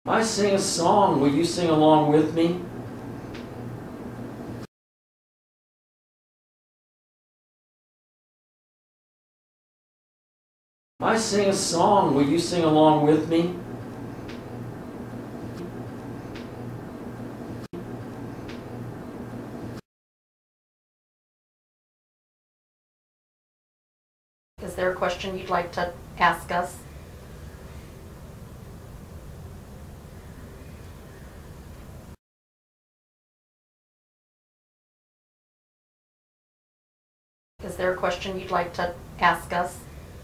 I sing a song. Will you sing along with me? I sing a song. Will you sing along with me? Is there a question you'd like to ask us? Is there a question you'd like to ask us?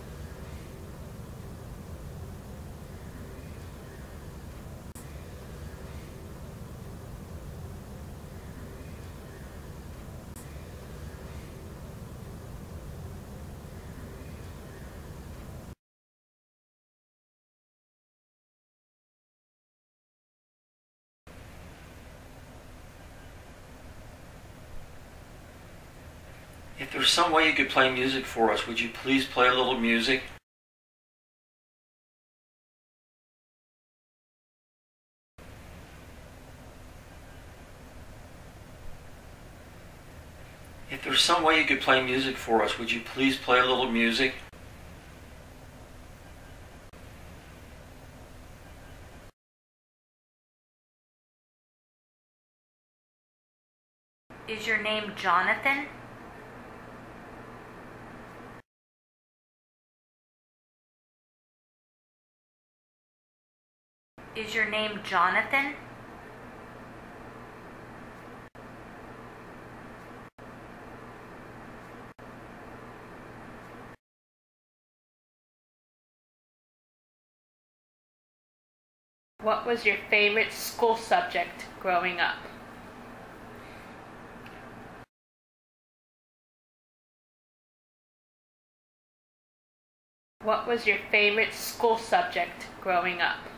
If there's some way you could play music for us, would you please play a little music? If there's some way you could play music for us, would you please play a little music? Is your name Jonathan? Is your name Jonathan? What was your favorite school subject growing up? What was your favorite school subject growing up?